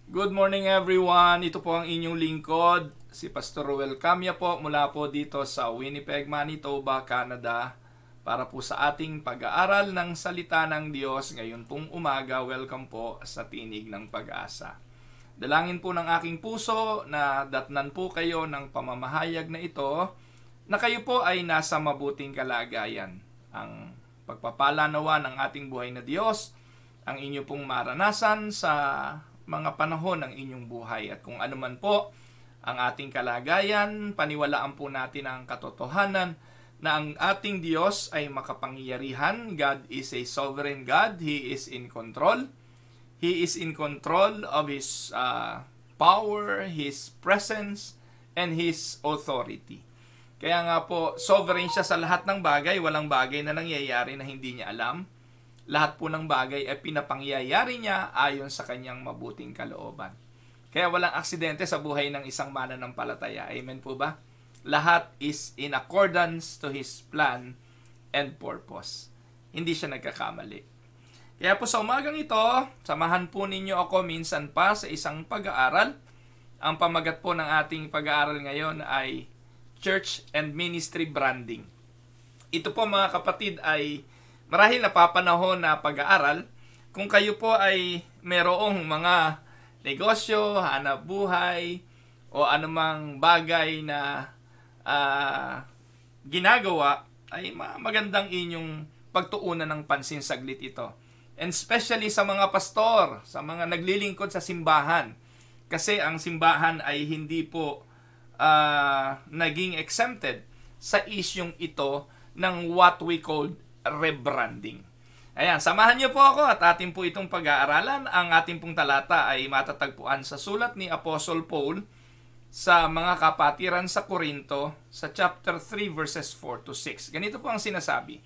Good morning everyone. Ito po ang inyong lingkod, si Pastor Ruel Camya po mula po dito sa Winnipeg, Manitoba, Canada para po sa ating pag-aaral ng salita ng Diyos ngayon pong umaga. Welcome po sa Tinig ng Pag-asa. Dalangin po ng aking puso na datnan po kayo ng pamamahayag na ito na kayo po ay nasa mabuting kalagayan. Ang pagpapala nawa ng ating buhay na Diyos ang inyo pong maranasan sa mga panahon ng inyong buhay. At kung ano man po ang ating kalagayan, paniwalaan po natin ang katotohanan na ang ating Diyos ay makapangyarihan. God is a sovereign God. He is in control. He is in control of His power, His presence, and His authority. Kaya nga po, sovereign siya sa lahat ng bagay. Walang bagay na nangyayari na hindi niya alam. Lahat po ng bagay ay pinapangyayari niya ayon sa kanyang mabuting kalooban. Kaya walang aksidente sa buhay ng isang mananampalataya. Amen po ba? Lahat is in accordance to His plan and purpose. Hindi siya nagkakamali. Kaya po sa umagang ito, samahan po ninyo ako minsan pa sa isang pag-aaral. Ang pamagat po ng ating pag-aaral ngayon ay Church and Ministry Branding. Ito po mga kapatid ay marahil napapanahon na pag-aaral. Kung kayo po ay merong mga negosyo, hanap buhay, o anumang bagay na ginagawa, ay magandang inyong pagtuunan ng pansin saglit ito. And especially sa mga pastor, sa mga naglilingkod sa simbahan. Kasi ang simbahan ay hindi po naging exempted sa isyong ito ng what we call rebranding. Ayan, samahan niyo po ako at atin po itong pag-aaralan. Ang ating pong talata ay matatagpuan sa sulat ni Apostle Paul sa mga kapatiran sa Korinto sa chapter 3 verses 4 to 6. Ganito po ang sinasabi.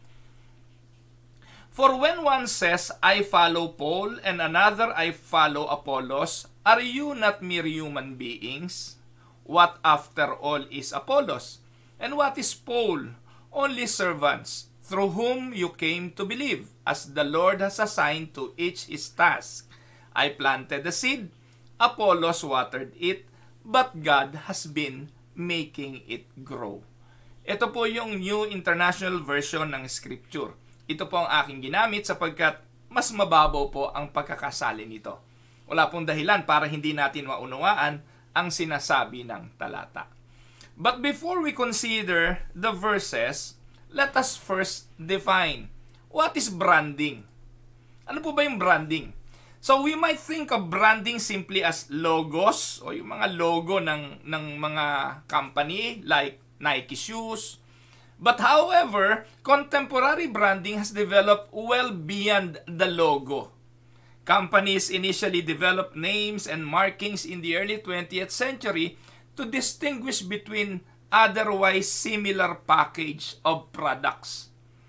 For when one says, I follow Paul, and another I follow Apollos, are you not mere human beings? What after all is Apollos? And what is Paul? Only servants, through whom you came to believe, as the Lord has assigned to each his task. I planted the seed, Apollos watered it, but God has been making it grow. Ito po yung New International Version ng Scripture. Ito po ang aking ginamit sapagkat mas mababaw po ang pagkakasali nito. Wala pong dahilan para hindi natin maunawaan ang sinasabi ng talata. But before we consider the verses, let us first define what is branding. Ano po ba yung branding? So we might think of branding simply as logos o yung mga logo ng mga company like Nike shoes. But however, contemporary branding has developed well beyond the logo. Companies initially developed names and markings in the early 20th century to distinguish between otherwise similar package of products.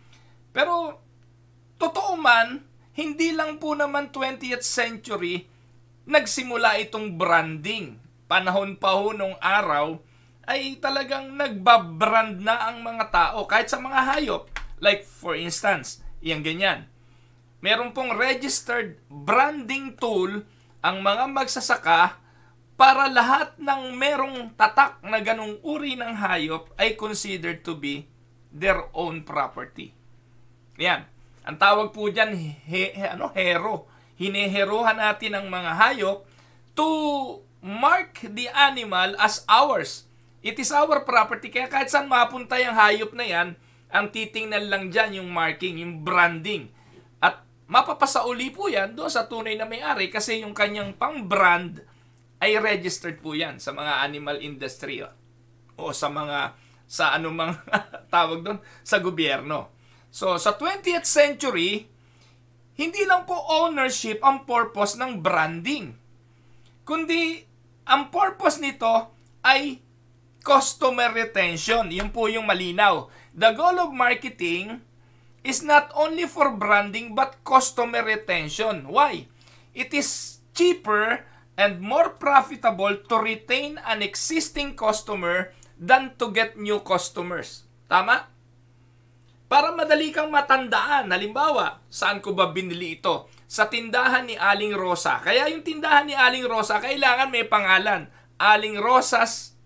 Pero, totoo man, hindi lang po naman 20th century nagsimula itong branding. Panahon pa ho nung araw ay talagang nagbabrand na ang mga tao kahit sa mga hayop. Like for instance, yung ganyan. Meron pong registered branding tool ang mga magsasaka para lahat ng merong tatak na ganong uri ng hayop ay considered to be their own property. Yan. Ang tawag po dyan, hero. Hineherohan natin ang mga hayop to mark the animal as ours. It is our property. Kaya kahit saan mapunta yung hayop na yan, ang titingnan lang dyan yung marking, yung branding. At mapapasauli po yan doon sa tunay na may-ari kasi yung kanyang pang-brand ay registered po yan sa mga animal industry o sa anumang tawag doon sa gobyerno. So sa 20th century, hindi lang po ownership ang purpose ng branding, kundi ang purpose nito ay customer retention. Yun po yung malinaw. The goal of marketing is not only for branding but customer retention. Why? It is cheaper and more profitable to retain an existing customer than to get new customers. Tama? Para madali kang matandaan, halimbawa, saan ko ba binili ito? sa tindahan ni Aling Rosa. Kaya yung tindahan ni Aling Rosa, kailangan may pangalan. Aling Rosa's,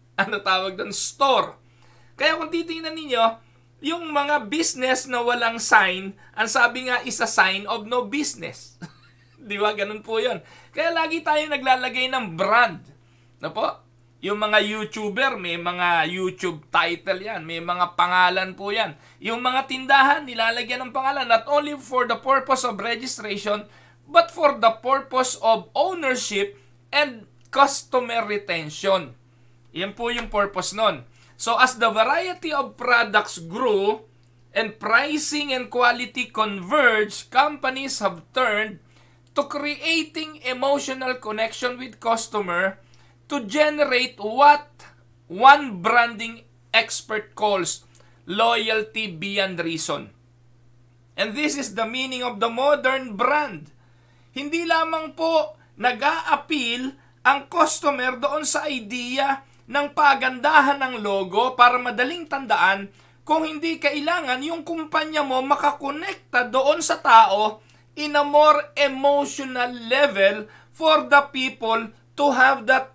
store. Kaya kung titingnan ninyo, yung mga business na walang sign, ang sabi nga is a sign of no business. Di ba? Ganun po yun. Kaya lagi tayo naglalagay ng brand. Na po? Yung mga YouTuber, may mga YouTube title yan. May mga pangalan po yan. Yung mga tindahan, nilalagyan ng pangalan not only for the purpose of registration, but for the purpose of ownership and customer retention. Yan po yung purpose nun. So as the variety of products grew and pricing and quality converged, companies have turned to creating emotional connection with customer to generate what one branding expert calls loyalty beyond reason. And this is the meaning of the modern brand. Hindi lamang po nag-a-appeal ang customer doon sa idea ng pagandahan ng logo para madaling tandaan, kung hindi kailangan yung kumpanya mo makakonekta doon sa tao in a more emotional level for the people to have that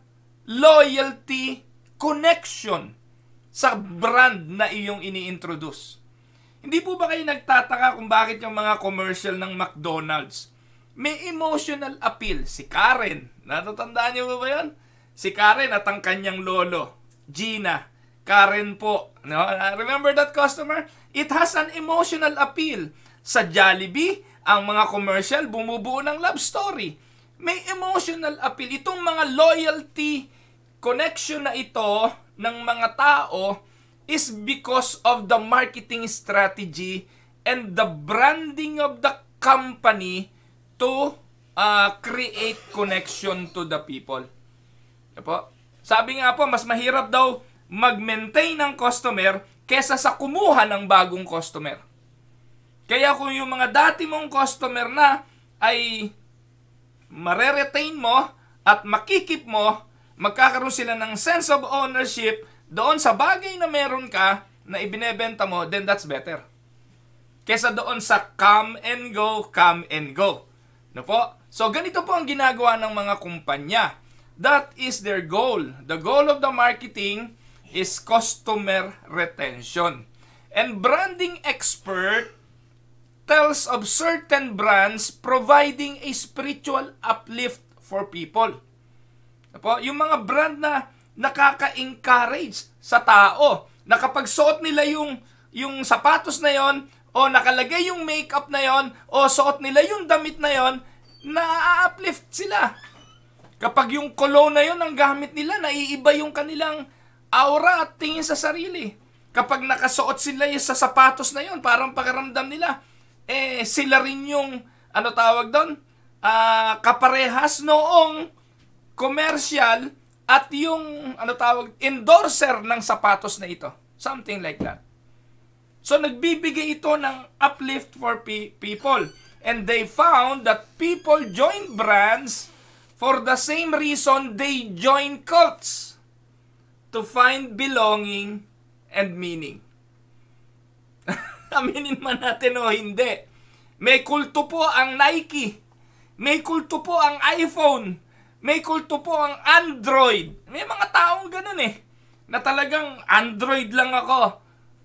loyalty connection sa brand na iyong ini-introduce. Hindi po ba kayo nagtataka kung bakit yung mga commercial ng McDonald's may emotional appeal? Si Karen, natatandaan niyo ba yun? Si Karen at ang kanyang lolo, Gina. Karen po. No? Remember that customer? It has an emotional appeal. Sa Jollibee, ang mga commercial bumubuo ng love story. May emotional appeal. Itong mga loyalty connection na ito ng mga tao is because of the marketing strategy and the branding of the company to create connection to the people. Po? Sabi nga po, mas mahirap daw mag-maintain ng customer kesa sa kumuha ng bagong customer. Kaya kung yung mga dati mong customer na ay mare-retain mo at makikip mo, magkakaroon sila ng sense of ownership doon sa bagay na meron ka na ibinebenta mo, then that's better. Kesa doon sa come and go, come and go. No po? So ganito po ang ginagawa ng mga kumpanya. That is their goal. The goal of the marketing is customer retention. And branding expert tells of certain brands providing a spiritual uplift for people. Apo, yung mga brand na nakaka-encourage sa tao, na kapag suot nila yung sapatos na yon, o nakalagay yung makeup na yon, o suot nila yung damit na yon, na-uplift sila. Kapag yung cologne na yon ang gamit nila, naiiba yung kanilang aura at tingin sa sarili. Kapag nakasuot sila sa sapatos na yon, parang pakiramdam nila, sila rin yung, kaparehas noong commercial at yung, endorser ng sapatos na ito. Something like that. So, nagbibigay ito ng uplift for people. And they found that people join brands for the same reason they join cults. To find belonging and meaning. Aminin man natin o hindi. May kulto po ang Nike. May kulto po ang iPhone. May kulto po ang Android. May mga taong ganun na talagang Android lang ako.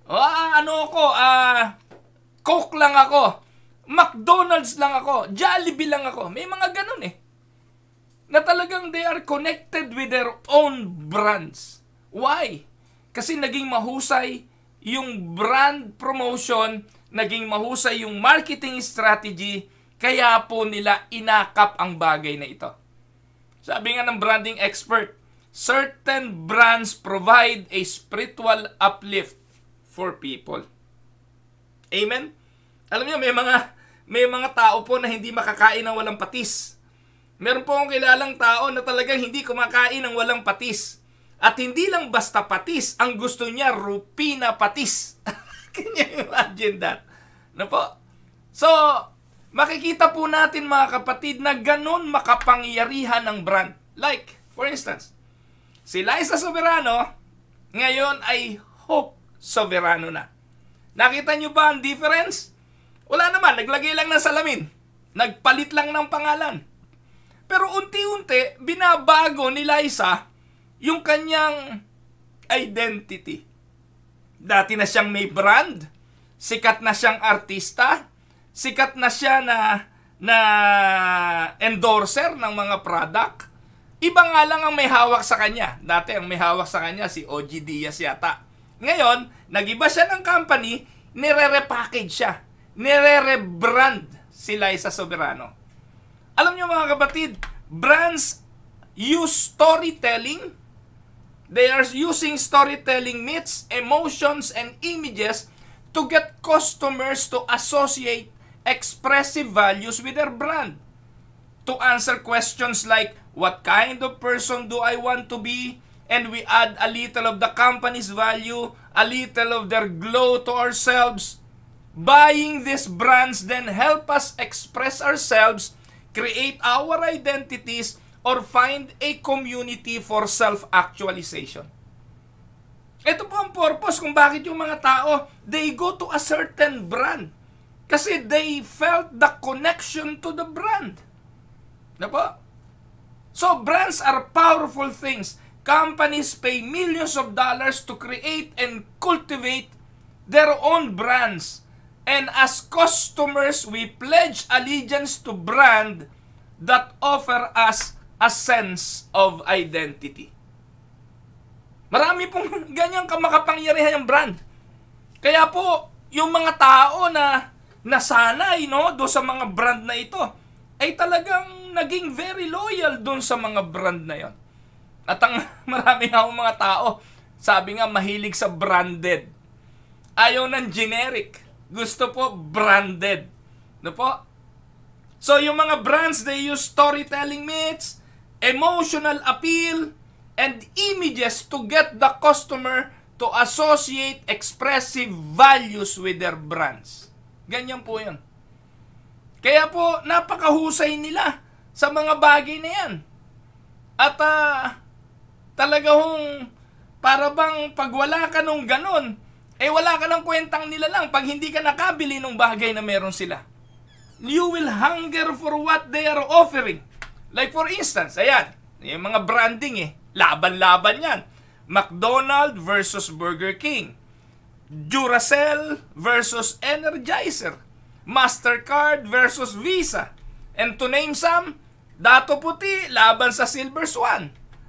Coke lang ako. McDonald's lang ako. Jollibee lang ako. May mga ganun na talagang they are connected with their own brands. Why? Kasi naging mahusay yung brand promotion, naging mahusay yung marketing strategy, kaya po nila inakap ang bagay na ito. Sabi nga ng branding expert, certain brands provide a spiritual uplift for people. Amen? Alam niyo, may mga tao po na hindi makakain ng walang patis. Meron po akong kilalang tao na talagang hindi kumakain ng walang patis. At hindi lang basta patis, ang gusto niya rupina patis. Can you imagine that? No po? So, makikita po natin mga kapatid na ganun makapangyarihan ng brand. Like, for instance, si Liza Soberano, ngayon ay Hope Soberano na. Nakita nyo ba ang difference? Wala naman, naglagay lang ng salamin. Nagpalit lang ng pangalan. Pero unti-unti, binabago ni Liza yung kanyang identity. Dati na siyang may brand, sikat na siyang artista, sikat na siya na endorser ng mga product. Iba nga lang ang may hawak sa kanya. Dati ang may hawak sa kanya si OG Diaz yata. Ngayon, nag-iba siya ng company, nire-repackage siya. Nire-rebrand si Liza Soberano. Alam niyo mga kapatid, brands use storytelling. They are using storytelling myths, emotions, and images to get customers to associate expressive values with their brand. To answer questions like, what kind of person do I want to be? And we add a little of the company's value, a little of their glow to ourselves. Buying these brands then help us express ourselves, create our identities, or find a community for self-actualization. Ito po ang purpose kung bakit yung mga tao, they go to a certain brand. Kasi they felt the connection to the brand. Diba? So, brands are powerful things. Companies pay millions of dollars to create and cultivate their own brands. And as customers, we pledge allegiance to brand that offer us a sense of identity. Marami pong ganyang kamakapangyarihan yung brand. Kaya po, yung mga tao na nasanay do sa mga brand na ito, ay talagang naging very loyal doon sa mga brand na yon. At ang marami nga mga tao, sabi nga mahilig sa branded. Ayaw ng generic. Gusto po branded. No po? So yung mga brands, they use storytelling myths, emotional appeal, and images to get the customer to associate expressive values with their brands. Ganyan po yun. Kaya po, napakahusay nila sa mga bagay na yan. At talaga hong para bang pag wala ka nung ganon, wala ka ng kwentang nila lang pag hindi ka nakabili ng bagay na meron sila. You will hunger for what they are offering. Like for instance, ayan, yung mga branding laban-laban yan. McDonald's versus Burger King. Duracell versus Energizer. Mastercard versus Visa. And to name some, Dato Puti laban sa Silver Swan.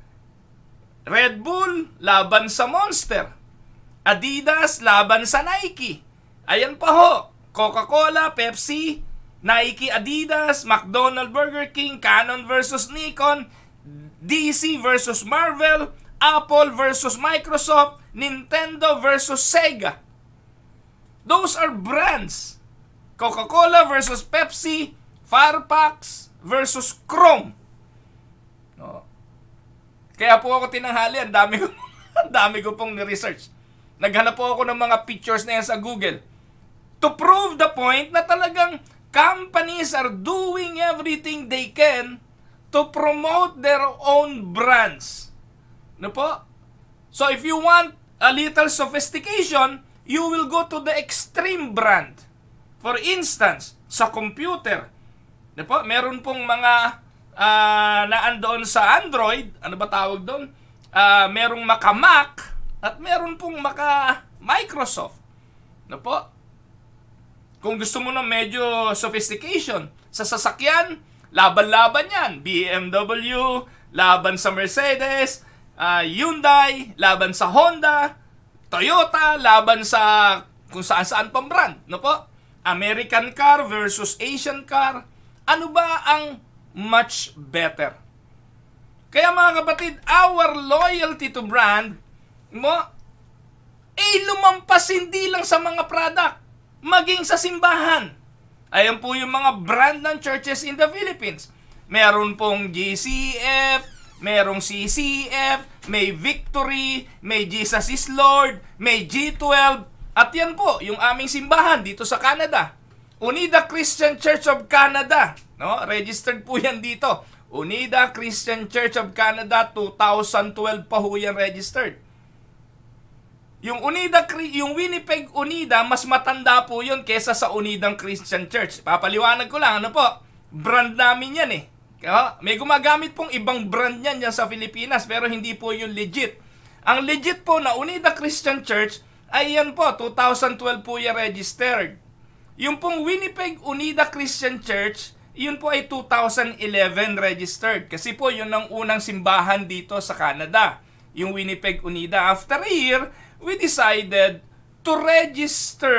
Red Bull laban sa Monster. Adidas laban sa Nike. Ayan pa ho. Coca-Cola, Pepsi, Nike, Adidas, McDonald's, Burger King, Canon versus Nikon, DC versus Marvel, Apple versus Microsoft, Nintendo versus Sega. Those are brands. Coca-Cola versus Pepsi, Farpax versus Chrome. Kaya po ako tinanghali, ang dami ko pong ni-research. Naghanap po ako ng mga pictures na yan sa Google to prove the point na talagang companies are doing everything they can to promote their own brands. No po? So if you want a little sophistication, you will go to the extreme brand. For instance, sa computer, no po? Meron pong mga naandoon sa Android, ano ba tawag doon? Merong maka-Mac at meron pong maka-Microsoft. No po? Kung gusto mo na medyo sophistication, sa sasakyan, laban-laban yan. BMW, laban sa Mercedes, Hyundai, laban sa Honda, Toyota, laban sa kung saan-saan pang brand. No po? American car versus Asian car. Ano ba ang much better? Kaya mga kapatid, our loyalty to brand lumampas hindi lang sa mga product, maging sa simbahan. Ayan po yung mga brand ng churches in the Philippines. Meron pong GCF, merong CCF, may Victory, may Jesus is Lord, may G12, at yan po yung aming simbahan dito sa Canada. Unida Christian Church of Canada, no? Registered po yan dito. Unida Christian Church of Canada, 2012 pa ho yan registered. Yung Winnipeg Unida, mas matanda po yun kesa sa Unidang Christian Church. Papaliwanag ko lang, ano po? brand namin yan eh. May gumagamit pong ibang brand yan sa Pilipinas, pero hindi po yung legit. Ang legit po na Unida Christian Church ay yan po, 2012 po yung registered. Yung pong Winnipeg Unida Christian Church, yun po ay 2011 registered. Kasi po yun ang unang simbahan dito sa Canada, yung Winnipeg Unida. After a year, we decided to register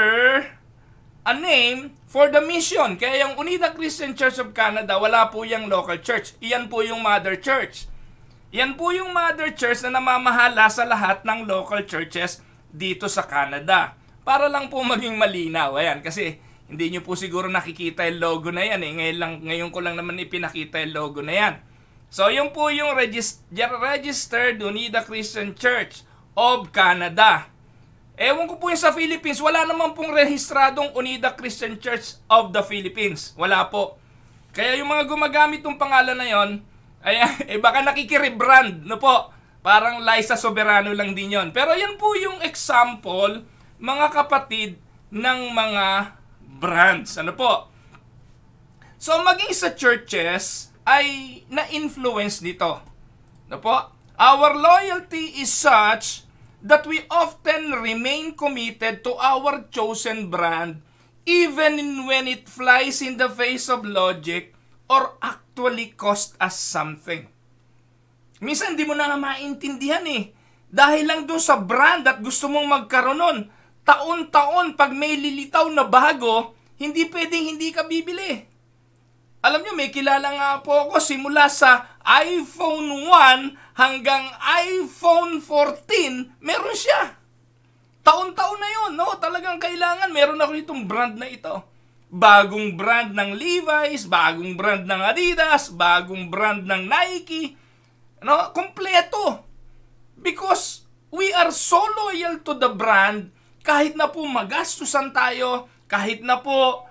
a name for the mission. Kaya yung Unida Christian Church of Canada, wala po yung local church. Iyan po yung mother church. Yan po yung mother church na namamahala sa lahat ng local churches dito sa Canada. Para lang po maging malinaw. Ayan, kasi hindi nyo po siguro nakikita yung logo na yan. Ngayon ko lang naman ipinakita yung logo na yan. So, yun po yung registered Unida Christian Church of Canada. Ewan ko po yung sa Philippines, wala naman pong rehistradong Unida Christian Church of the Philippines. Wala po. Kaya yung mga gumagamit ng pangalan na yon, ay baka nakikirebrand, no po? Parang Liza Soberano lang din yon. Pero yan po yung example, mga kapatid, ng mga brands. Ano po? So, maging sa churches, ay na-influence nito. Ano po? Our loyalty is such that we often remain committed to our chosen brand even when it flies in the face of logic or actually cost us something. Minsan di mo na nga maintindihan eh. Dahil lang dun sa brand at gusto mong magkaroon nun, taon-taon pag may lilitaw na bago, hindi pwedeng hindi ka bibili. Alam nyo, may kilala nga po ako simula sa iPhone 1 hanggang iPhone 14, meron siya. Taon-taon na yun, no? Talagang kailangan, meron ako itong brand na ito. Bagong brand ng Levi's, bagong brand ng Adidas, bagong brand ng Nike. No? Kompleto. Because we are so loyal to the brand, kahit na po magastusan tayo, kahit na po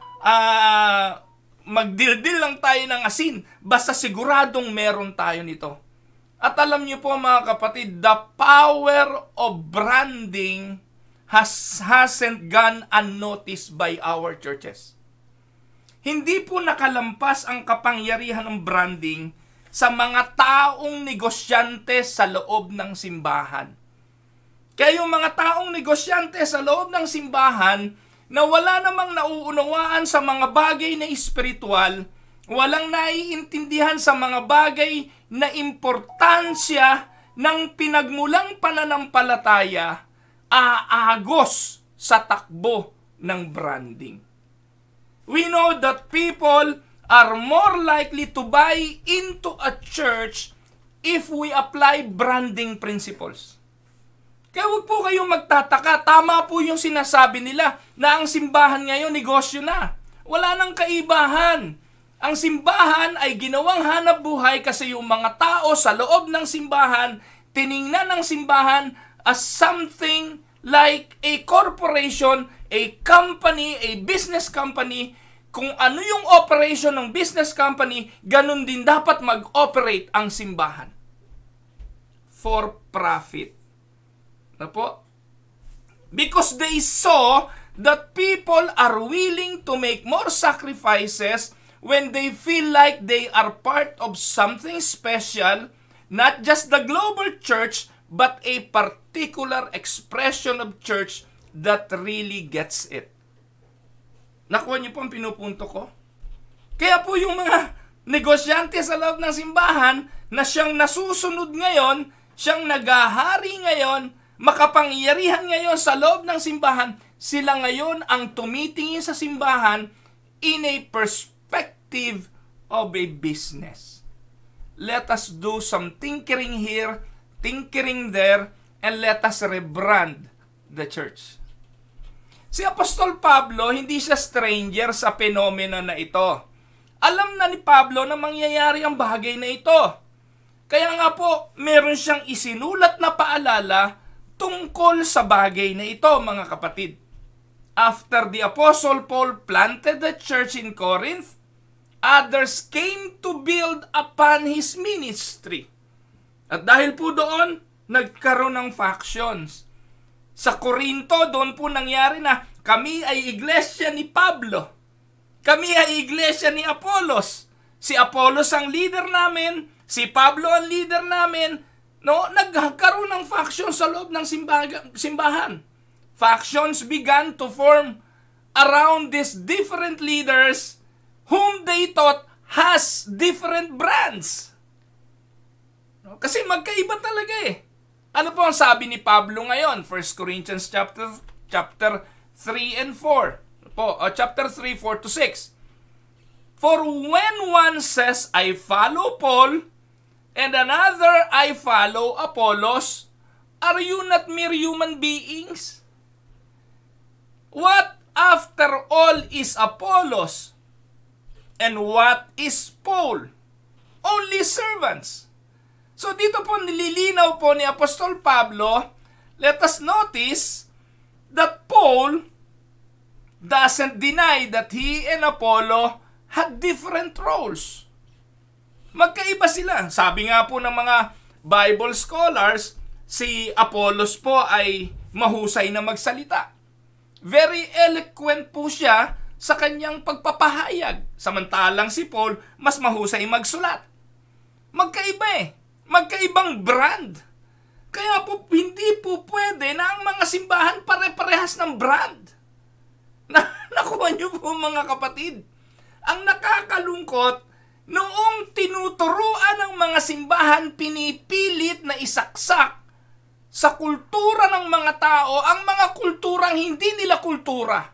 magdildil lang tayo ng asin, basta siguradong meron tayo nito. At alam niyo po mga kapatid, the power of branding hasn't gone unnoticed by our churches. Hindi po nakalampas ang kapangyarihan ng branding sa mga taong negosyante sa loob ng simbahan. Kaya yung mga taong negosyante sa loob ng simbahan na wala namang nauunawaan sa mga bagay na espiritual, walang naiintindihan sa mga bagay na importansya ng pinagmulang pananampalataya, aagos sa takbo ng branding. We know that people are more likely to buy into a church if we apply branding principles. Kaya huwag po kayong magtataka, tama po yung sinasabi nila na ang simbahan ngayon negosyo na. Wala nang kaibahan. Ang simbahan ay ginawang hanap buhay kasi yung mga tao sa loob ng simbahan, tiningnan ng simbahan as something like a corporation, a company, a business company. Kung ano yung operation ng business company, ganun din dapat mag-operate ang simbahan. For profit. Ano po? Because they saw that people are willing to make more sacrifices when they feel like they are part of something special, not just the global church, but a particular expression of church that really gets it. Nakuha niyo po ang pinupunto ko? Kaya po yung mga negosyante sa loob ng simbahan na siyang nasusunod ngayon, siyang nagahari ngayon, makapangyarihan ngayon sa loob ng simbahan, sila ngayon ang tumitingin sa simbahan in a perspective of a business. Let us do some tinkering here, tinkering there, and let us rebrand the church. Si Apostol Pablo, hindi siya stranger sa phenomena na ito. Alam na ni Pablo na mangyayari ang bagay na ito. Kaya nga po, meron siyang isinulat na paalala tungkol sa bagay na ito, mga kapatid. After the Apostle Paul planted the church in Corinth, others came to build upon his ministry. At dahil po doon, nagkaroon ng factions. Sa Corinto, doon po nangyari na kami ay iglesia ni Pablo. Kami ay iglesia ni Apolos. Si Apollos ang leader namin, si Pablo ang leader namin, no, nagkaroon ng faction sa loob ng simbahan. Factions began to form around these different leaders whom they thought has different brands. No? Kasi magkaiba talaga eh. Ano po ang sabi ni Pablo ngayon? 1 Corinthians chapter 3 and 4. Chapter 3, 4 to 6. For when one says, I follow Paul, and another, I follow Apollos, are you not mere human beings? What after all is Apollos? And what is Paul? Only servants. So dito po nililinaw po ni Apostol Pablo, let us notice that Paul doesn't deny that he and Apollo had different roles. Magkaiba sila. Sabi nga po ng mga Bible scholars, si Apollos po ay mahusay na magsalita. Very eloquent po siya sa kanyang pagpapahayag. Samantalang si Paul, mas mahusay magsulat. Magkaiba eh. Magkaibang brand. Kaya po, hindi po pwede na ang mga simbahan pare-parehas ng brand. Nakuha niyo po mga kapatid. Ang nakakalungkot, noong tinuturuan ng mga simbahan, pinipilit na isaksak sa kultura ng mga tao ang mga kulturang hindi nila kultura.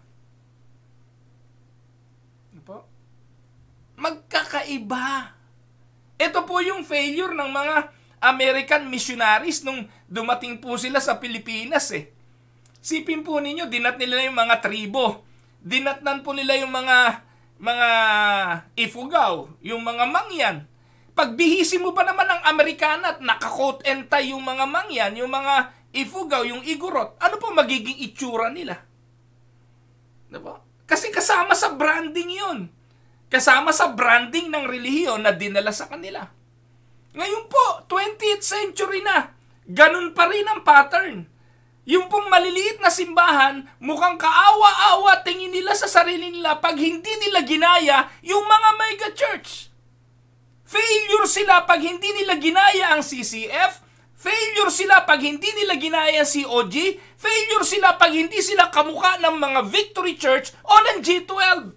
Magkakaiba. Ito po yung failure ng mga American missionaries nung dumating po sila sa Pilipinas eh. Sipin po ninyo, dinat nila yung mga tribo. Dinatnan po nila yung mga Ifugao, yung mga Mangyan. Pagbihisi mo ba naman ng Amerikana at naka-coat and tie yung mga Mangyan, yung mga Ifugao, yung Igorot, ano po magiging itsura nila? Diba? Kasi kasama sa branding yun. Kasama sa branding ng relihiyon na dinala sa kanila. Ngayon po, 20th century na, ganun pa rin ang pattern. Yung pong maliliit na simbahan, mukhang kaawa-awa tingin nila sa sarili nila pag hindi nila ginaya yung mga mega church. Failure sila pag hindi nila ginaya ang CCF, failure sila pag hindi nila ginaya si COG, failure sila pag hindi sila kamukha ng mga Victory Church o ng G12.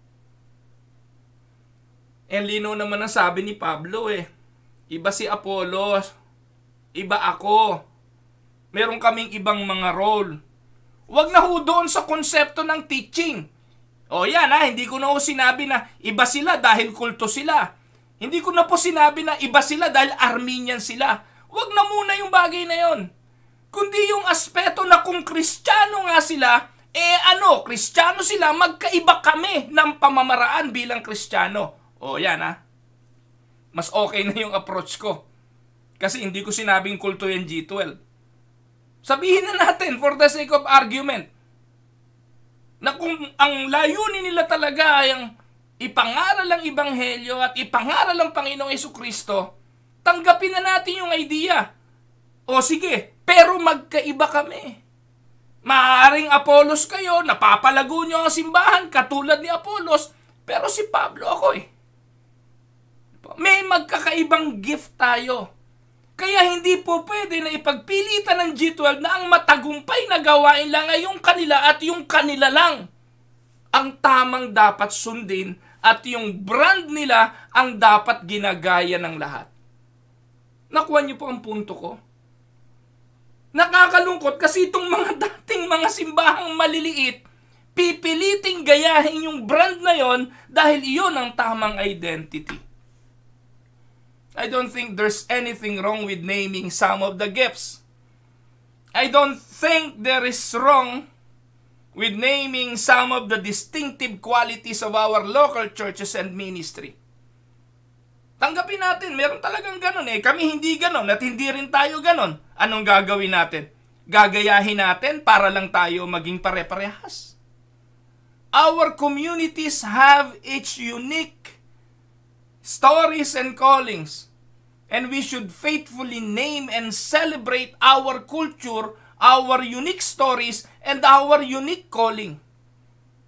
Lino naman ang sabi ni Pablo eh. Iba si Apollos, iba ako. Meron kaming ibang mga role. Huwag na ho doon sa konsepto ng teaching. O yan ha, hindi ko na ho sinabi na iba sila dahil kulto sila. Hindi ko na po sinabi na iba sila dahil Arminian sila. Huwag na muna yung bagay na yon. Kundi yung aspeto na kung Kristiyano nga sila, Kristiyano sila, magkaiba kami ng pamamaraan bilang Kristiyano. O yan ha. Mas okay na yung approach ko. Kasi hindi ko sinabing kulto yung G12. Sabihin na natin for the sake of argument na kung ang layunin nila talaga ay ang ipangaral ang Ebanghelyo at ipangaral ang Panginoong Jesucristo, tanggapin na natin yung idea. O sige, pero magkaiba kami. Maaaring Apollos kayo, napapalago nyo ang simbahan katulad ni Apollos, pero si Pablo ako eh. May magkakaibang gift tayo. Kaya hindi po pwede na ipagpilitan ng G12 na ang matagumpay na gawain lang ay yung kanila at yung kanila lang ang tamang dapat sundin at yung brand nila ang dapat ginagaya ng lahat. Nakuha niyo po ang punto ko? Nakakalungkot kasi itong mga dating mga simbahang maliliit, pipiliting gayahin yung brand na yon dahil iyon ang tamang identity. I don't think there's anything wrong with naming some of the gifts. I don't think there is wrong with naming some of the distinctive qualities of our local churches and ministry. Tanggapin natin, meron talagang ganon eh. Kami hindi ganon at hindi rin tayo ganon. Anong gagawin natin? Gagayahin natin para lang tayo maging pare-parehas. Our communities have its unique stories and callings, and we should faithfully name and celebrate our culture, our unique stories, and our unique calling.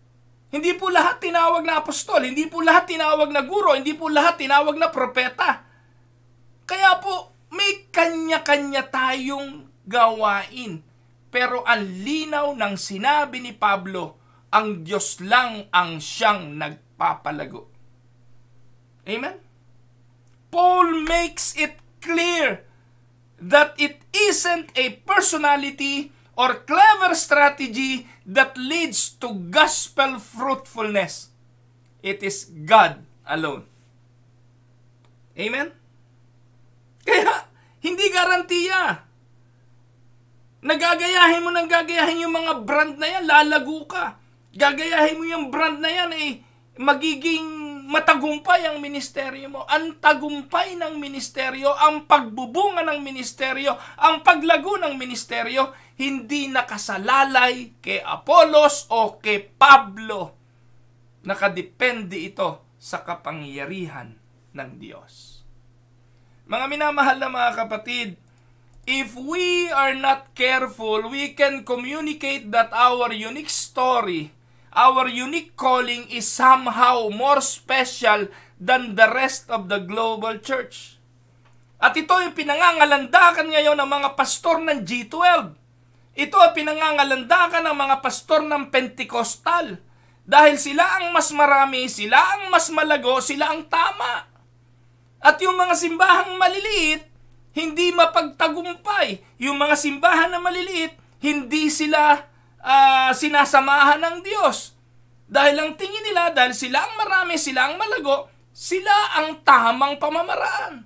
Hindi po lahat tinawag na apostol, hindi po lahat tinawag na guro, hindi po lahat tinawag na propeta. Kaya po, may kanya-kanya tayong gawain. Pero ang linaw ng sinabi ni Pablo, ang Diyos lang ang siyang nagpapalago. Amen? Paul makes it clear that it isn't a personality or clever strategy that leads to gospel fruitfulness. It is God alone. Amen? Kaya, hindi garantiya. Nagagayahin mo ng gagayahin yung mga brand na yan, lalago ka. Gagayahin mo yung brand na yan, magiging matagumpay ang ministeryo mo. Ang tagumpay ng ministeryo, ang pagbubunga ng ministeryo, ang paglago ng ministeryo, hindi nakasalalay kay Apolos o kay Pablo. Nakadepende ito sa kapangyarihan ng Diyos. Mga minamahal na mga kapatid, if we are not careful, we can communicate that our unique story, our unique calling is somehow more special than the rest of the global church. At ito yung pinangangalandakan ngayon ng mga pastor ng G12. Ito ang pinangangalandakan ng mga pastor ng Pentecostal. Dahil sila ang mas marami, sila ang mas malago, sila ang tama. At yung mga simbahang maliliit, hindi mapagtagumpay. Yung mga simbahan na maliliit, hindi sila sinasamahan ng Diyos. Dahil ang tingin nila, dahil sila ang marami, sila ang malago, sila ang tamang pamamaraan.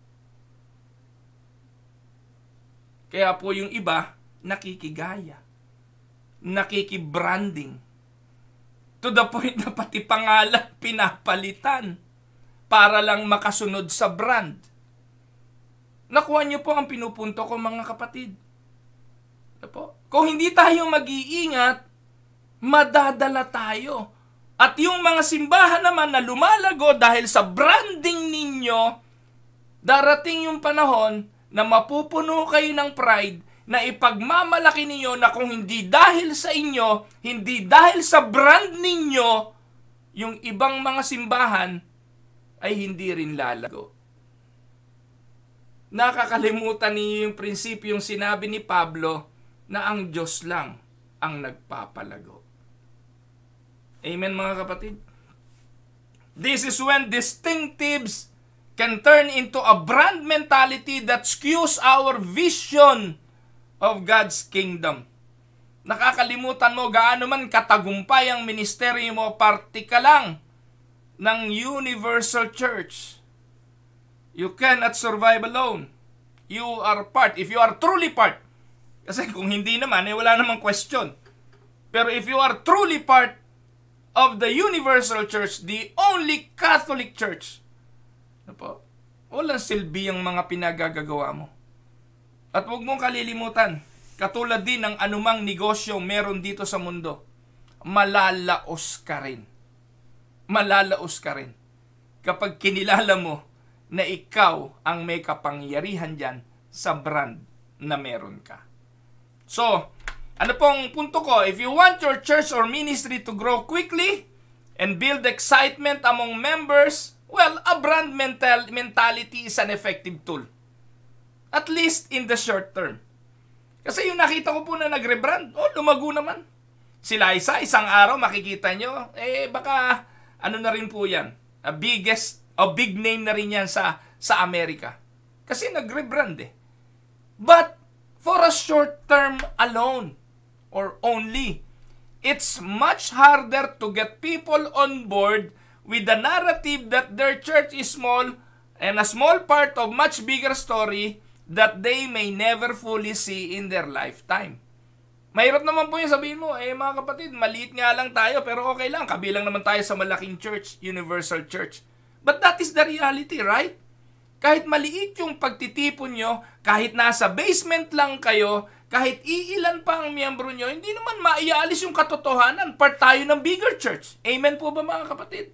Kaya po yung iba, nakikigaya. Nakikibranding. To the point na pati pangalan pinapalitan para lang makasunod sa brand. Nakuha niyo po ang pinupunto ko, mga kapatid. Kung hindi tayo mag-iingat, madadala tayo. At yung mga simbahan naman na lumalago dahil sa branding ninyo, darating yung panahon na mapupuno kayo ng pride na ipagmamalaki ninyo na kung hindi dahil sa inyo, hindi dahil sa brand ninyo, yung ibang mga simbahan ay hindi rin lalago. Nakakalimutan niyo yung prinsipyong sinabi ni Pablo na ang Diyos lang ang nagpapalago. Amen, mga kapatid? This is when distinctives can turn into a brand mentality that skews our vision of God's kingdom. Nakakalimutan mo gaano man katagumpay ang ministeryo mo, parte ka lang ng universal church. You cannot survive alone. You are part. If you are truly part, kasi kung hindi naman, wala namang question. Pero if you are truly part of the universal church, the only Catholic church, walang silbi ang mga pinagagagawa mo. At huwag mong kalilimutan, katulad din ng anumang negosyo meron dito sa mundo, malalaos ka rin. Malalaos ka rin. Kapag kinilala mo na ikaw ang may kapangyarihan dyan sa brand na meron ka. So, ano pong punto ko? If you want your church or ministry to grow quickly and build excitement among members, well, a brand mentality is an effective tool. At least in the short term. Kasi yung nakita ko po na nagrebrand, lumago naman. Sila isang araw makikita nyo, baka ano na rin po yan, big name na rin yan sa Amerika. Kasi nagrebrand But for a short term alone or only, it's much harder to get people on board with the narrative that their church is small and a small part of much bigger story that they may never fully see in their lifetime. Mahirap naman po yung sabihin mo, mga kapatid, maliit nga lang tayo pero okay lang, kabilang naman tayo sa malaking church, universal church. But that is the reality, right? Kahit maliit yung pagtitipon nyo, kahit nasa basement lang kayo, kahit iilan pa ang miyembro nyo, hindi naman maialis yung katotohanan. Part tayo ng bigger church. Amen po ba, mga kapatid?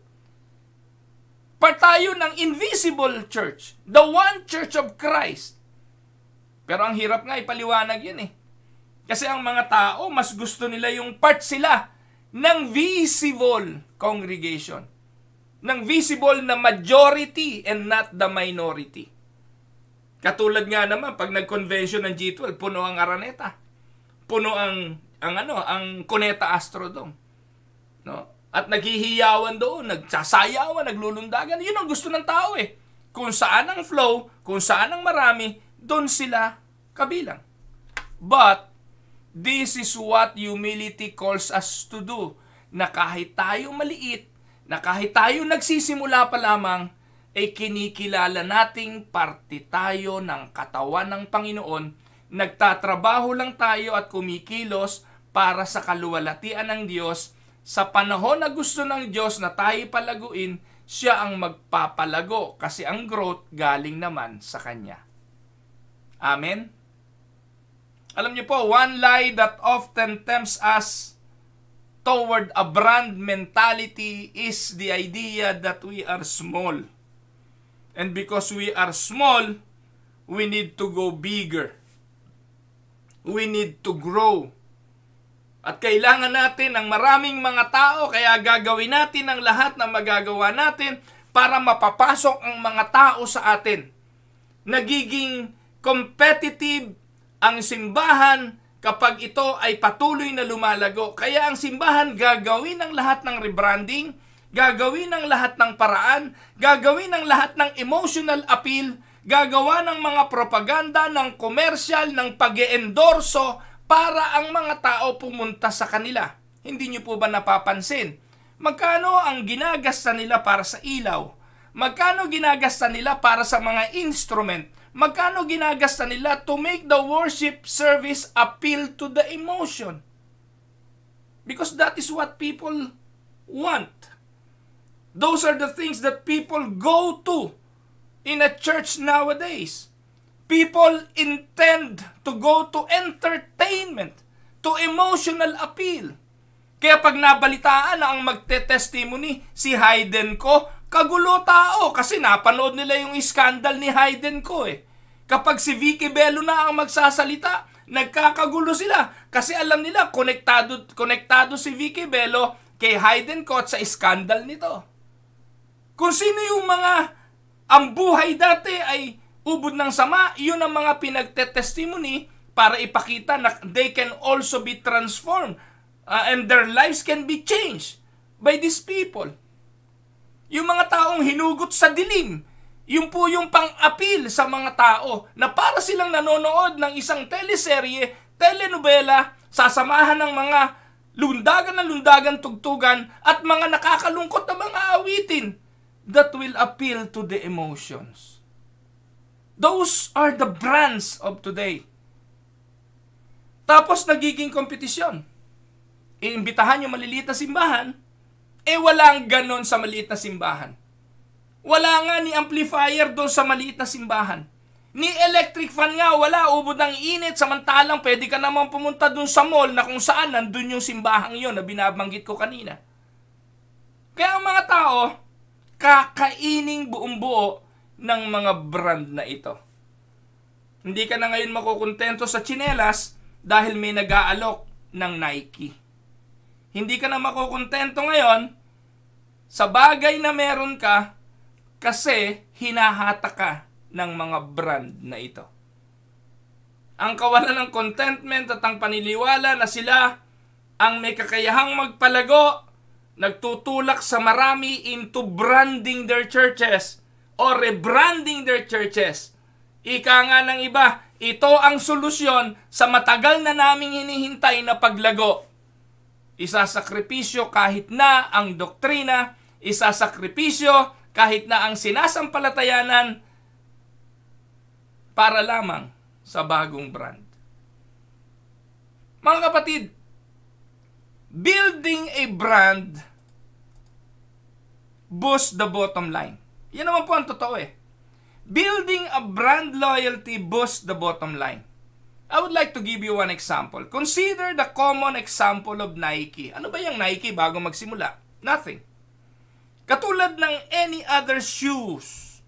Part tayo ng invisible church. The one church of Christ. Pero ang hirap nga ipaliwanag yun Kasi ang mga tao, mas gusto nila yung part sila ng visible congregation. Ng visible na majority and not the minority. Katulad nga naman, pag nag-convention ng G12, puno ang Araneta. Puno ang Cuneta Astrodome. No? At naghihiyawan doon, nagsasayawan, naglulundagan. Yun ang gusto ng tao eh. Kung saan ang flow, kung saan ang marami, doon sila kabilang. But, this is what humility calls us to do. Na kahit tayo maliit, na kahit tayo nagsisimula pa lamang, ay kinikilala nating parte tayo ng katawan ng Panginoon, nagtatrabaho lang tayo at kumikilos para sa kaluwalhatian ng Diyos. Sa panahon na gusto ng Diyos na tayo palaguin, siya ang magpapalago kasi ang growth galing naman sa Kanya. Amen? Alam niyo po, one lie that often tempts us toward a brand mentality is the idea that we are small. And because we are small, we need to go bigger. We need to grow. At kailangan natin ng maraming mga tao, kaya gagawin natin ang lahat na magagawa natin para mapapasok ang mga tao sa atin. Nagiging competitive ang simbahan kapag ito ay patuloy na lumalago. Kaya ang simbahan gagawin ang lahat ng rebranding, gagawin ang lahat ng paraan, gagawin ang lahat ng emotional appeal, gagawa ng mga propaganda, ng komersyal, ng pag-eendorso para ang mga tao pumunta sa kanila. Hindi niyo po ba napapansin? Magkano ang ginagasta nila para sa ilaw? Magkano ginagasta nila para sa mga instrument? Magkano ginagasta nila to make the worship service appeal to the emotion? Because that is what people want. Those are the things that people go to in a church nowadays. People intend to go to entertainment, to emotional appeal. Kaya pag nabalitaan na ang magte-testimony si Hayden ko, kagulo tao kasi napanood nila yung scandal ni Hayden ko eh. Kapag si Vicky Bello na ang magsasalita, nagkakagulo sila kasi alam nila konektado si Vicky Bello kay Hayden ko at sa scandal nito. Kung sino yung mga ang buhay dati ay ubod ng sama, yun ang mga pinagte-testimony para ipakita na they can also be transformed and their lives can be changed by these people. Yung mga taong hinugot sa dilim, yun po yung pang-appeal sa mga tao na para silang nanonood ng isang teleserye, telenovela, sasamahan ng mga lundagan tugtugan at mga nakakalungkot na mga awitin that will appeal to the emotions. Those are the brands of today. Tapos nagiging kompetisyon. Iimbitahan yung maliliit na simbahan, walang ganon sa maliit na simbahan. Wala nga ni amplifier doon sa maliit na simbahan. Ni electric fan nga, wala, ubod ng init, samantalang pwede ka naman pumunta doon sa mall na kung saan nandun yung simbahang yon na binabanggit ko kanina. Kaya ang mga tao, kakaining buong buo ng mga brand na ito. Hindi ka na ngayon makukontento sa tsinelas dahil may nag-aalok ng Nike. Hindi ka na makukontento ngayon sa bagay na meron ka kasi hinahata ka ng mga brand na ito. Ang kawalan ng contentment at ang paniniwala na sila ang may kakayahang magpalago, nagtutulak sa marami into branding their churches or rebranding their churches. Ika nga ng iba, ito ang solusyon sa matagal na naming hinihintay na paglago. Isasakripisyo kahit na ang doktrina, isasakripisyo kahit na ang sinasampalatayanan para lamang sa bagong brand. Mga kapatid, building a brand boosts the bottom line. Yan naman po ang totoo eh. Building a brand loyalty boosts the bottom line. I would like to give you one example. Consider the common example of Nike. Ano ba yung Nike bago magsimula? Nothing. Katulad ng any other shoes.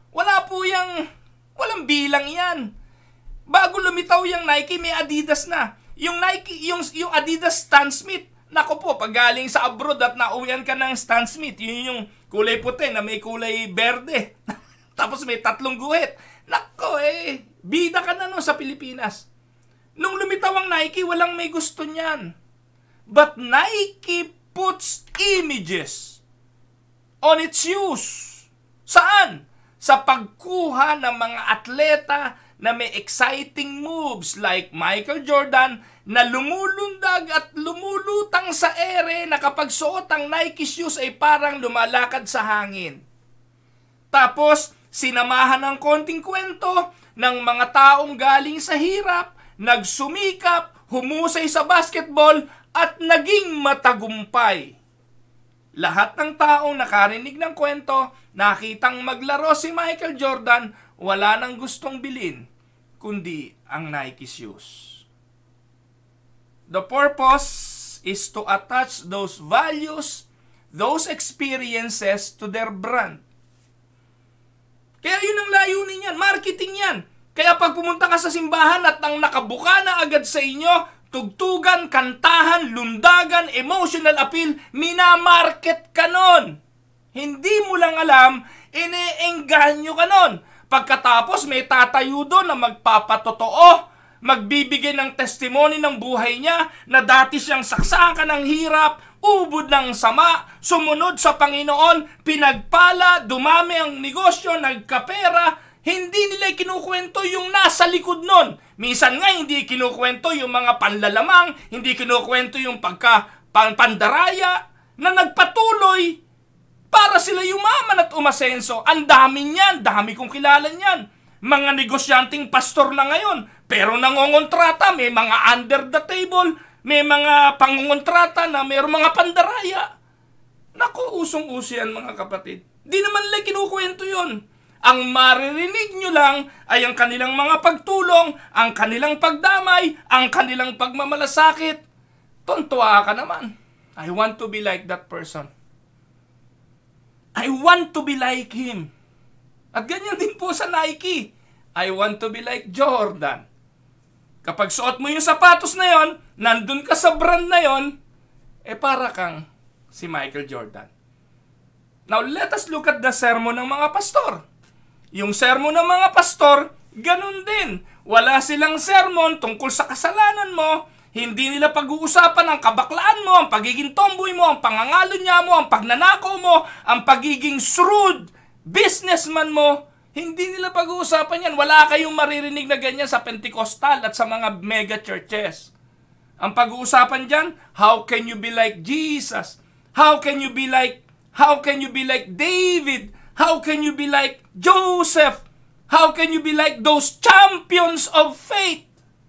Walang bilang yan. Bago lumitaw yung Nike, may Adidas na. Yung Nike, yung Adidas Stan Smith, Nako po, pag galing sa abroad at nauwian ka ng Stan Smith, yun yung kulay puti na may kulay berde. Tapos may 3 guhit. Nako bida ka na nun sa Pilipinas. Nung lumitaw ang Nike, walang may gusto niyan. But Nike puts images on its shoes. Saan? Sa pagkuha ng mga atleta na may exciting moves like Michael Jordan na lumulundag at lumulutang sa ere na kapag suot ang Nike shoes ay parang lumalakad sa hangin. Tapos, sinamahan ng konting kwento ng mga taong galing sa hirap, nagsumikap, humusay sa basketball at naging matagumpay. Lahat ng taong nakarinig ng kwento, nakitang maglaro si Michael Jordan, wala nang gustong bilhin, kundi ang Nike shoes. The purpose is to attach those values, those experiences to their brand. Kaya yun ang layunin yan, marketing yan. Kaya pag pumunta ka sa simbahan at ang nakabuka na agad sa inyo, tugtugan, kantahan, lundagan, emotional appeal, minamarket ka nun. Hindi mo lang alam, ine-engganyo ka nun. Pagkatapos may tatayo doon na magpapatotoo, magbibigay ng testimony ng buhay niya na dati siyang saksakan ng hirap, ubod ng sama, sumunod sa Panginoon, pinagpala, dumami ang negosyo, nagkapera. Hindi nila kinukwento yung nasa likod nun. Minsan nga hindi kinukwento yung mga panlalamang, hindi kinukwento yung pandaraya na nagpatuloy para sila yumaman at umasenso. Ang dami niyan, dami kong kilala niyan. Mga negosyanteng pastor na ngayon, pero nangongontrata, may mga under the table, may mga pangongontrata na mayroong mga pandaraya. Naku, usong-uso yan mga kapatid. Di naman nila kinukwento yun. Ang maririnig nyo lang ay ang kanilang mga pagtulong, ang kanilang pagdamay, ang kanilang pagmamalasakit. Tuntua ka naman. I want to be like that person. I want to be like him. At ganyan din po sa Nike. I want to be like Jordan. Kapag suot mo yung sapatos na yon, nandun ka sa brand na yon, para kang si Michael Jordan. Now, let us look at the sermon ng mga pastor. Yung sermon ng mga pastor, ganun din. Wala silang sermon tungkol sa kasalanan mo. Hindi nila pag-uusapan ang kabaklaan mo, ang pagiging tomboy mo, ang pangangalo niya mo, ang pagnanakaw mo, ang pagiging shrewd businessman mo. Hindi nila pag-uusapan yan. Wala kayong maririnig na ganyan sa Pentecostal at sa mga mega churches. Ang pag-uusapan dyan, how can you be like Jesus? How can you be like David? How can you be like Joseph? How can you be like those champions of faith?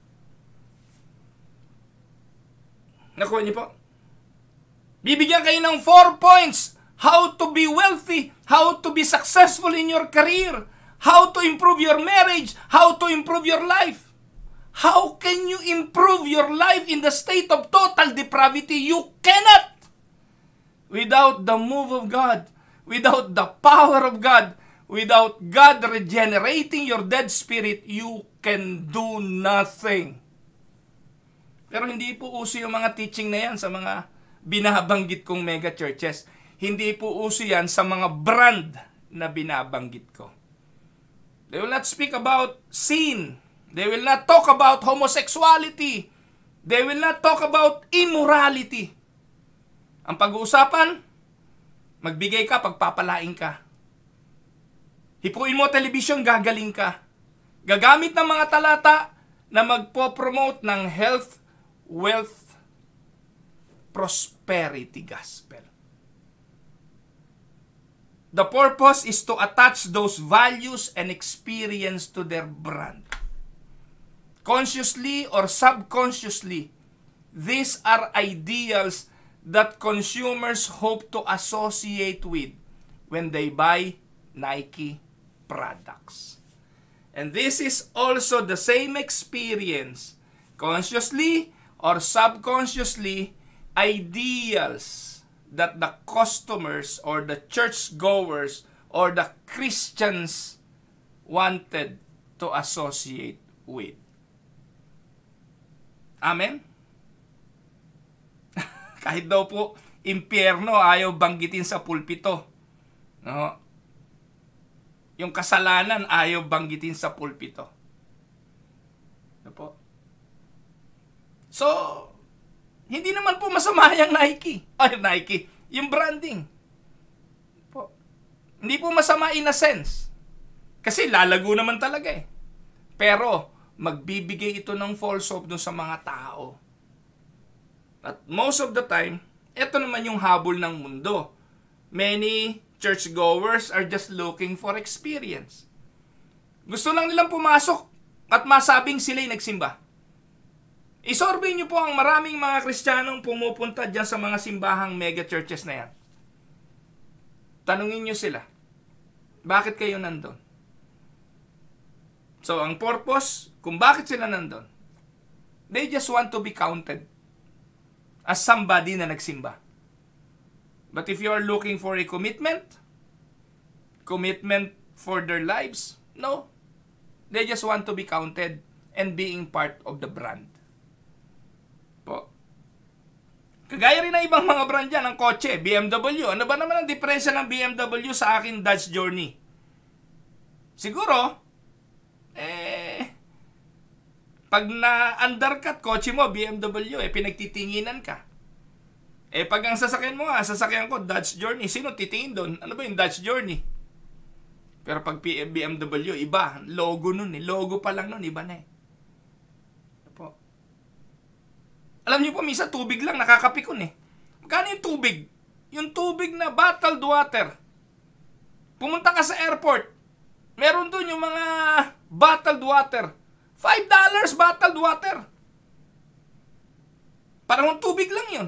Nakuha niyo po? Bibigyan kayo ng 4 points. How to be wealthy, how to be successful in your career, how to improve your marriage, how to improve your life. How can you improve your life in the state of total depravity? You cannot. Without the move of God, without the power of God, without God regenerating your dead spirit, you can do nothing. Pero hindi po uso yung mga teaching na yan sa mga binabanggit kong mega churches. Hindi po uso yan sa mga brand na binabanggit ko. They will not speak about sin. They will not talk about homosexuality. They will not talk about immorality. Ang pag-uusapan, magbigay ka, pagpapalain ka. Hipuin mo television, gagaling ka. Gagamit ng mga talata na magpo-promote ng health, wealth, prosperity gospel. The purpose is to attach those values and experience to their brand. Consciously or subconsciously, these are ideals that consumers hope to associate with when they buy Nike products. And this is also the same experience, consciously or subconsciously, ideals that the customers or the churchgoers or the Christians wanted to associate with. Amen? Kahit daw po impyerno ayaw banggitin sa pulpito. No? Yung kasalanan ayaw banggitin sa pulpito. Ano po? So, hindi naman po masama yung Nike. Ay, Nike. Yung branding. Po. Hindi po masama in a sense. Kasi lalago naman talaga eh. Pero, magbibigay ito ng false hope dun sa mga tao. At most of the time, ito naman yung habol ng mundo. Many churchgoers are just looking for experience. Gusto lang nilang pumasok at masabing sila'y nagsimba. Isurvey niyo po ang maraming mga Kristiyanong pumupunta dyan sa mga simbahang mega churches na yan. Tanungin niyo sila, bakit kayo nandun? So, ang purpose, kung bakit sila nandun, they just want to be counted as somebody na nagsimba. But if you are looking for a commitment for their lives, no. They just want to be counted and being part of the brand. Po. Kagaya rin ng ibang mga brand dyan, ang kotse, BMW. Ano ba naman ang diferensya ng BMW sa akin Dodge Journey? Siguro, pag na-undercut kotse mo, BMW, pinagtitinginan ka. Pag ang sasakyan mo nga, sasakyan ko, Dodge Journey, sino titingin doon? Ano ba yung Dodge Journey? Pero pag BMW, iba. Logo nun eh. Logo pa lang nun, iba na eh. Po. Alam niyo po, minsan tubig lang, nakakapikon eh. Magkano yung tubig? Yung tubig na bottled water. Pumunta ka sa airport, meron doon yung mga bottled water. $5 bottled water. Parang tubig lang yun.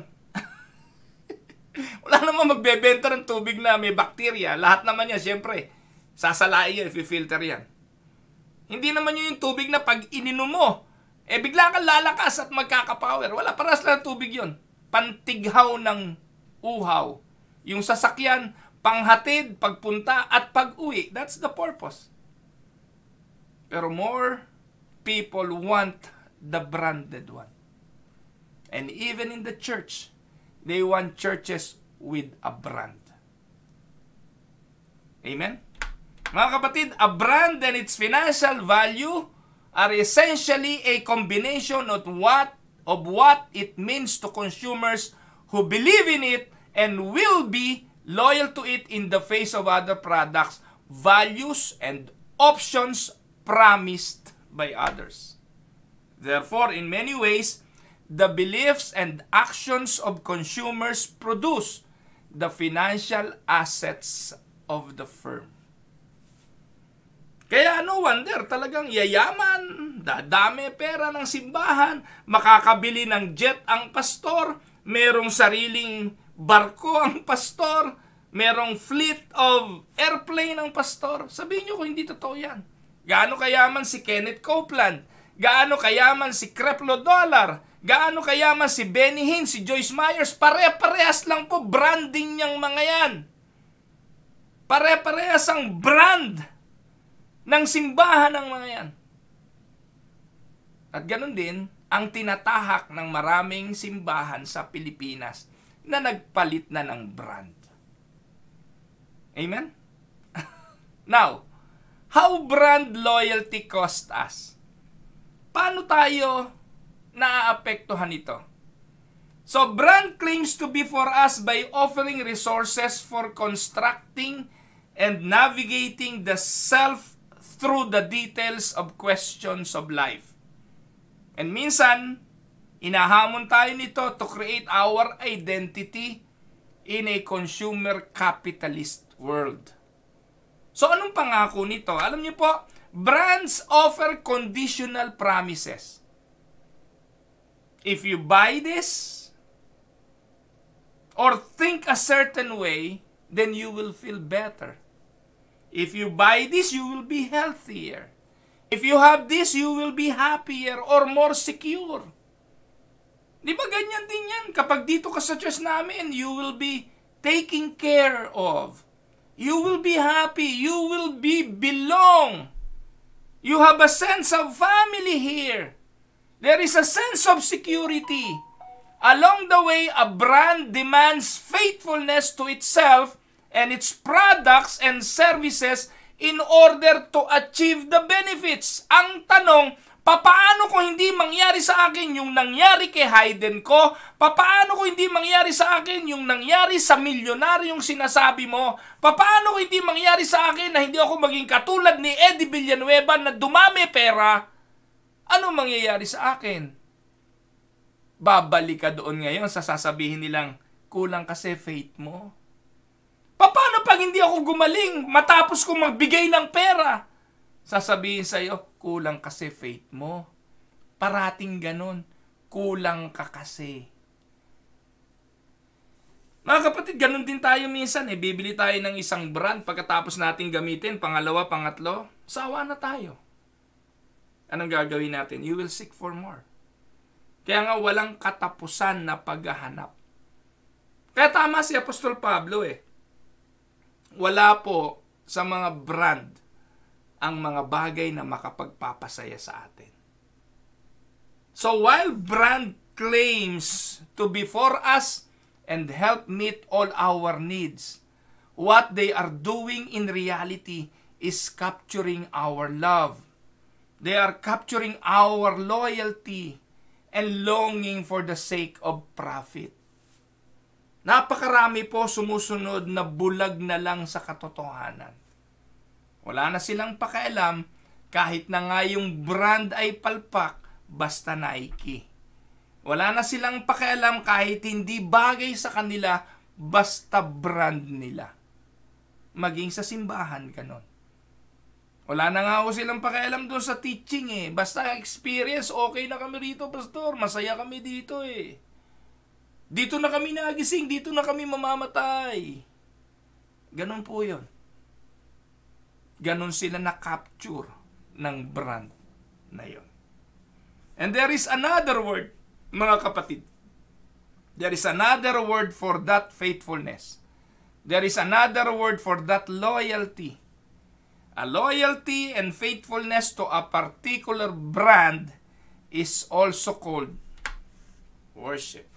Wala naman magbebenta ng tubig na may bakterya. Lahat naman yan, siyempre, sasalain yan, i-filter yan. Hindi naman yun yung tubig na pag ininom mo, bigla kang lalakas at magkakapower. Wala, paras lang tubig yun. Pantighaw ng uhaw. Yung sasakyan, panghatid, pagpunta, at pag-uwi. That's the purpose. Pero more people want the branded one. And even in the church, they want churches with a brand. Amen? Mga kapatid, a brand and its financial value are essentially a combination of what it means to consumers who believe in it and will be loyal to it in the face of other products, values, and options promised by others. Therefore, in many ways, the beliefs and actions of consumers produce the financial assets of the firm. Kaya no wonder, talagang yayaman, dadami pera ng simbahan, makakabili ng jet ang pastor, merong sariling barko ang pastor, merong fleet of airplane ang pastor. Sabihin nyo kung hindi totoo yan. Gaano kayaman si Kenneth Copeland? Gaano kayaman si Creflo Dollar? Gaano kayaman si Benny Hinn, si Joyce Myers? Pare-parehas lang po branding niyang mga yan. Pare-parehas ang brand ng simbahan ng mga yan. At ganun din ang tinatahak ng maraming simbahan sa Pilipinas na nagpalit na ng brand. Amen? Now, how brand loyalty cost us? Paano tayo naaapektuhan ito? So, brand claims to be for us by offering resources for constructing and navigating the self through the details of questions of life. And minsan, inahamon tayo nito to create our identity in a consumer capitalist world. So, anong pangako nito? Alam niyo po, brands offer conditional promises. If you buy this, or think a certain way, then you will feel better. If you buy this, you will be healthier. If you have this, you will be happier or more secure. Di ba ganyan din yan? Kapag dito ka sa church namin, you will be taken care of. You will be happy. You will belong. You have a sense of family here. There is a sense of security. Along the way, a brand demands faithfulness to itself and its products and services in order to achieve the benefits. Ang tanong, papaano kung hindi mangyari sa akin yung nangyari kay Hayden ko? Papaano kung hindi mangyari sa akin yung nangyari sa milyonaryong sinasabi mo? Papaano kung hindi mangyari sa akin na hindi ako maging katulad ni Eddie Villanueva na dumami pera? Ano mangyayari sa akin? Babalik ka doon ngayon sa sasabihin nilang, kulang kasi faith mo. Paano pag hindi ako gumaling matapos kong magbigay ng pera? Sasabihin sa'yo, kulang kasi faith mo. Parating ganun, kulang ka kasi. Mga kapatid, ganun din tayo minsan. Bibili tayo ng isang brand, pagkatapos natin gamitin, pangalawa, pangatlo, sawa na tayo. Anong gagawin natin? You will seek for more. Kaya nga walang katapusan na paghahanap. Kaya tama si Apostol Pablo Wala po sa mga brand ang mga bagay na makapagpapasaya sa atin. So while brand claims to be for us and help meet all our needs, what they are doing in reality is capturing our love. They are capturing our loyalty and longing for the sake of profit. Napakarami po sumusunod na bulag na lang sa katotohanan. Wala na silang pakialam kahit na nga yung brand ay palpak, basta Nike. Wala na silang pakialam kahit hindi bagay sa kanila, basta brand nila. Maging sa simbahan ganon. Wala na nga ako silang pakialam doon sa teaching Basta experience, okay na kami rito, pastor. Masaya kami dito Dito na kami nagising, dito na kami mamamatay. Ganon po yun. Ganon sila na-capture ng brand na yun. And there is another word, mga kapatid. There is another word for that faithfulness. There is another word for that loyalty. A loyalty and faithfulness to a particular brand is also called worship.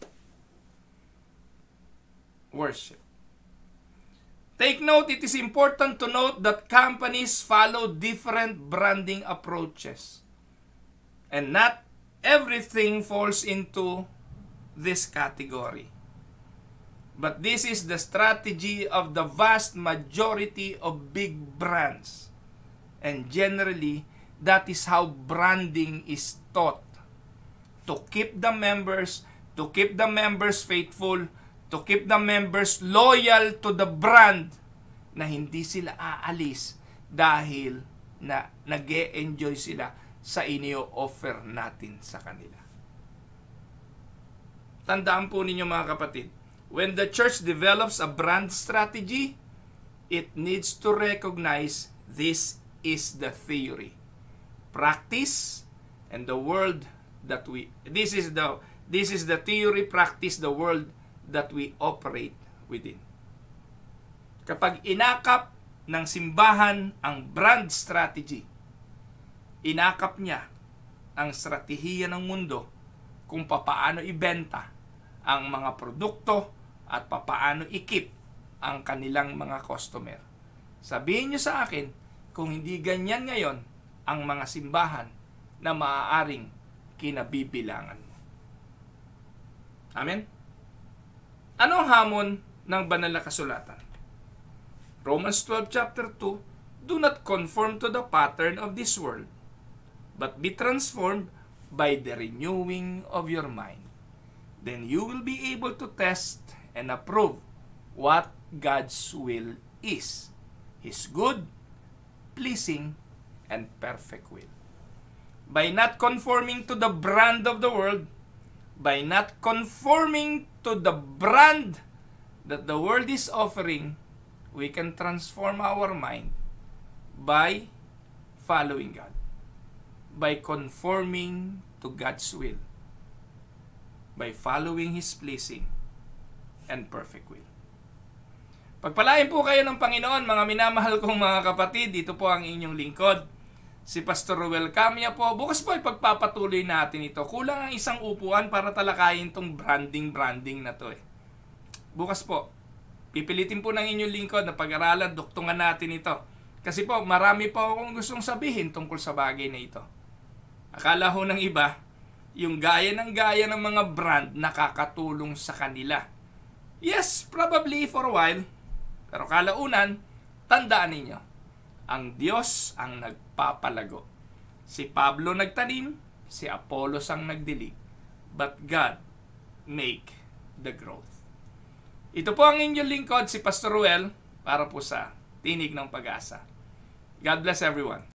Worship. Take note, it is important to note that companies follow different branding approaches. And not everything falls into this category. But this is the strategy of the vast majority of big brands. And generally, that is how branding is taught. To keep the members faithful, to keep the members loyal to the brand na hindi sila aalis dahil na nag-e-enjoy sila sa inyo-offer natin sa kanila. Tandaan po ninyo mga kapatid, when the church develops a brand strategy, it needs to recognize this is the theory. Practice and the world that this is the theory, practice, the world that we operate within. Kapag inakap ng simbahan ang brand strategy, inakap niya ang strategiya ng mundo kung papaano ibenta ang mga produkto at papaano i-keep ang kanilang mga customer. Sabihin niyo sa akin kung hindi ganyan ngayon ang mga simbahan na maaaring kinabibilangan mo. Amen? Anong hamon ng banal na kasulatan? Romans 12 chapter 2, do not conform to the pattern of this world, but be transformed by the renewing of your mind. Then you will be able to test and approve what God's will is, His good, pleasing, and perfect will. By not conforming to the brand of the world, by not conforming to the brand that the world is offering, we can transform our mind by following God, by conforming to God's will, by following His pleasing and perfect will. Pagpalain po kayo ng Panginoon, mga minamahal kong mga kapatid. Dito po ang inyong lingkod, si Pastor Ruel Camia po. Bukas po ipagpapatuloy natin ito. Kulang ang isang upuan para talakayin tong branding na to eh. Bukas po, pipilitin po ng inyong lingkod na pag-aralan, duktungan natin ito. Kasi po, marami po akong gustong sabihin tungkol sa bagay na ito. Akala ho ng iba, yung gaya ng mga brand nakakatulong sa kanila. Yes, probably for a while. Pero kalaunan, tandaan ninyo, ang Diyos ang nagpapalago. Si Pablo nagtanim, si Apollos ang nagdilig. But God make the growth. Ito po ang inyong lingkod, si Pastor Ruel, para po sa Tinig ng Pag-asa. God bless everyone.